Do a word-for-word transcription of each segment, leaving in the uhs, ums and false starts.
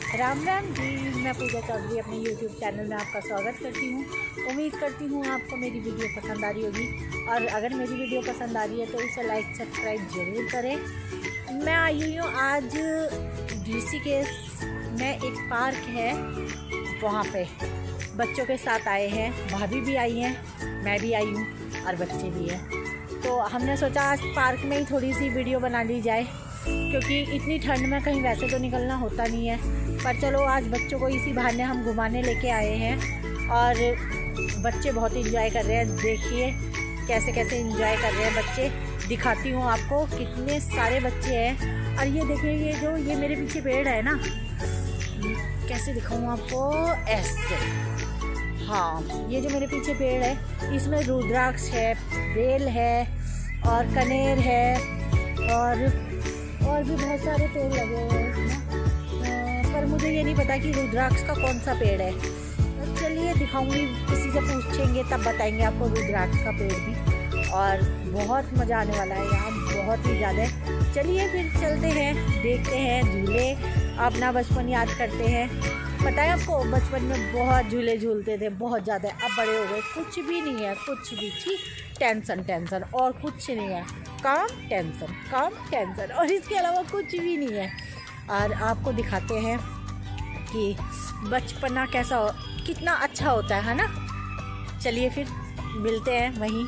राम राम जी, मैं पूजा चौधरी अपने YouTube channel में आपका स्वागत करती हूँ। उम्मीद करती हूँ आपको मेरी वीडियो पसंद आ रही होगी, और अगर मेरी वीडियो पसंद आ रही है तो इसे लाइक सब्सक्राइब ज़रूर करें। मैं आई हूँ आज ऋषिकेश में, एक पार्क है वहाँ पे बच्चों के साथ आए हैं। भाभी भी आई हैं, मैं भी आई हूँ और बच्चे भी हैं। तो हमने सोचा आज पार्क में ही थोड़ी सी वीडियो बना ली जाए, क्योंकि इतनी ठंड में कहीं वैसे तो निकलना होता नहीं है। पर चलो आज बच्चों को इसी बहाने हम घुमाने लेके आए हैं, और बच्चे बहुत इंजॉय कर रहे हैं। देखिए कैसे कैसे इंजॉय कर रहे हैं बच्चे। दिखाती हूँ आपको, कितने सारे बच्चे हैं। और ये देखिए, ये जो ये मेरे पीछे पेड़ है ना, कैसे दिखाऊँ आपको, ऐसे। हाँ, ये जो मेरे पीछे पेड़ है इसमें रुद्राक्ष है, बेल है और कनेर है, और और भी बहुत सारे पेड़ लगे हुए हैं इसमें, पर मुझे ये नहीं पता कि रुद्राक्ष का कौन सा पेड़ है। तो चलिए दिखाऊंगी, किसी से पूछेंगे तब बताएंगे आपको रुद्राक्ष का पेड़ भी। और बहुत मज़ा आने वाला है यहाँ, बहुत ही ज़्यादा। चलिए फिर चलते हैं, देखते हैं झूले, अपना बचपन याद करते हैं। पता है आपको, बचपन में बहुत झूले झूलते थे, बहुत ज़्यादा। अब बड़े हो गए, कुछ भी नहीं है, कुछ भी छी, टेंशन टेंशन और कुछ नहीं है। काम टेंशन, काम टेंशन, और इसके अलावा कुछ भी नहीं है। और आपको दिखाते हैं कि बचपना कैसा हो, कितना अच्छा होता है ना। चलिए फिर मिलते हैं वहीं।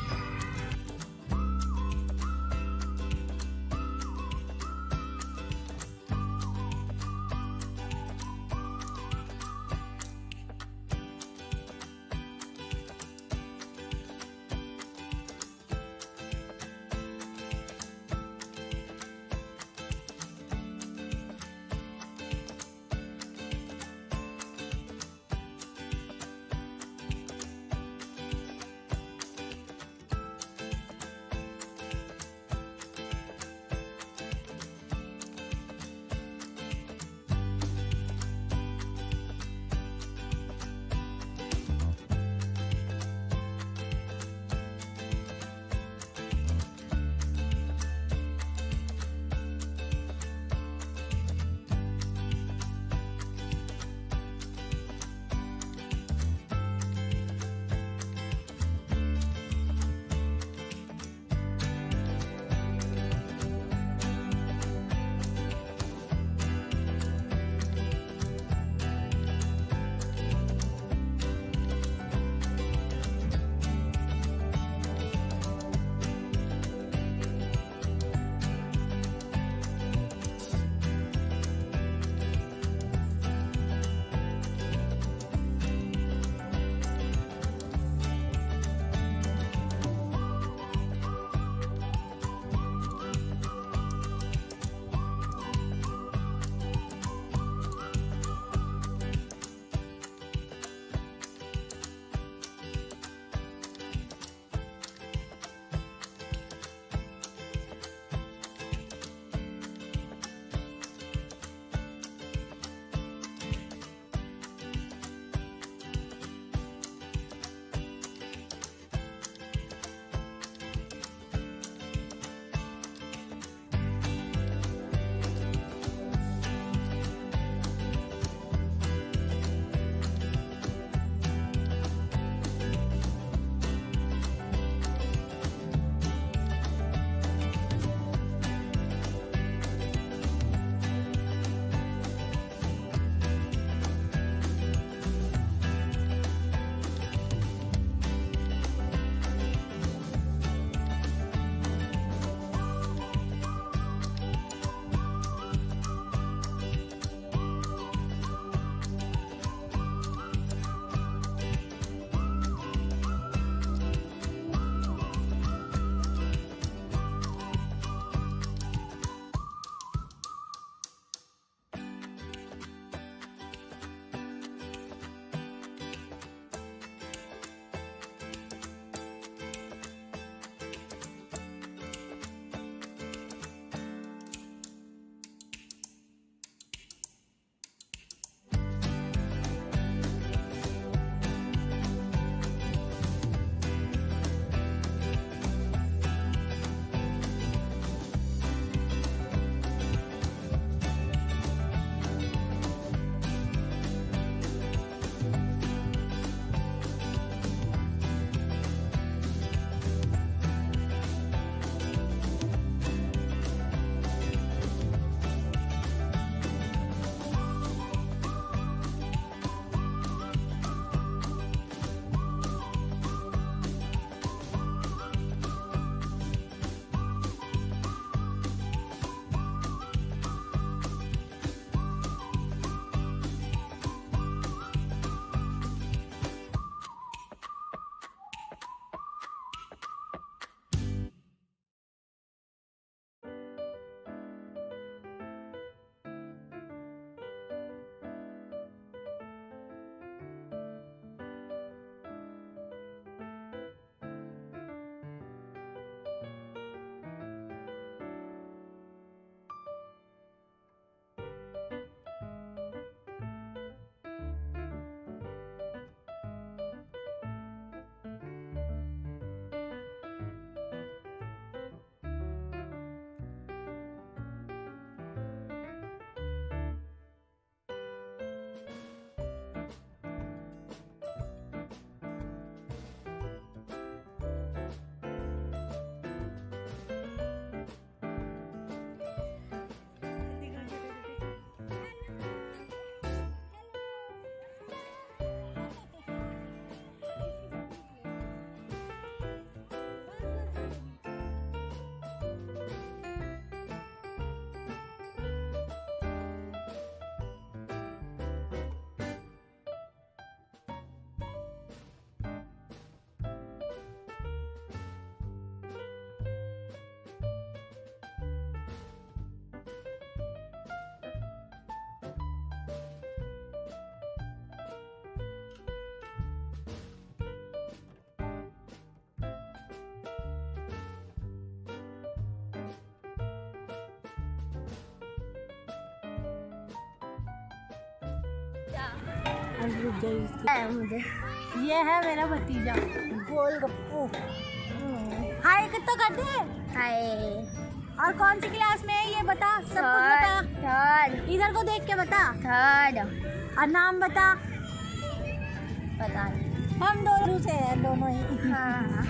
अब रुक जाइए मुझे। ये है मेरा भतीजा गोलगप्पू। हाय कितना करते हैं? हाय। और कौन सी क्लास में है ये बता, सब कुछ बता। थर्ड। इधर को देख के बता। थर्ड। और नाम बता। पता नहीं। हम दोनों से हैं, दोनों ही। हाँ।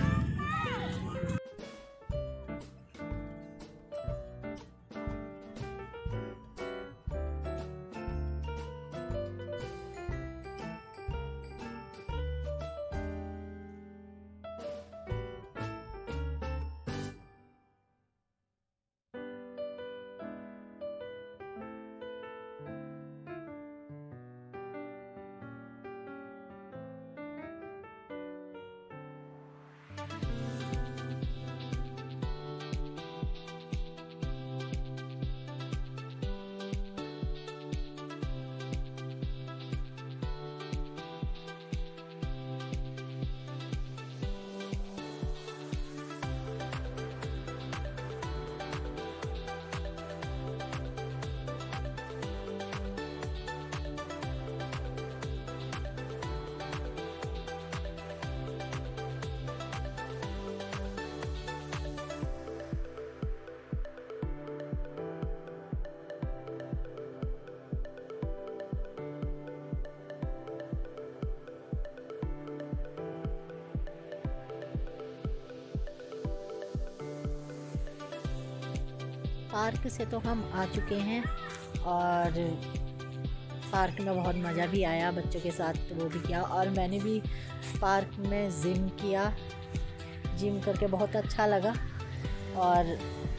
पार्क से तो हम आ चुके हैं और पार्क में बहुत मज़ा भी आया, बच्चों के साथ वो भी किया। और मैंने भी पार्क में जिम किया, जिम करके बहुत अच्छा लगा। और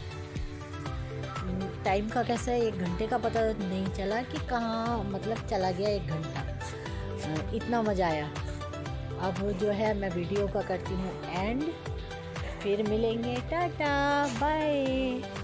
टाइम का कैसे एक घंटे का पता नहीं चला कि कहाँ मतलब चला गया एक घंटा, इतना मज़ा आया। अब जो है मैं वीडियो का करती हूँ एंड, फिर मिलेंगे, टाटा बाय।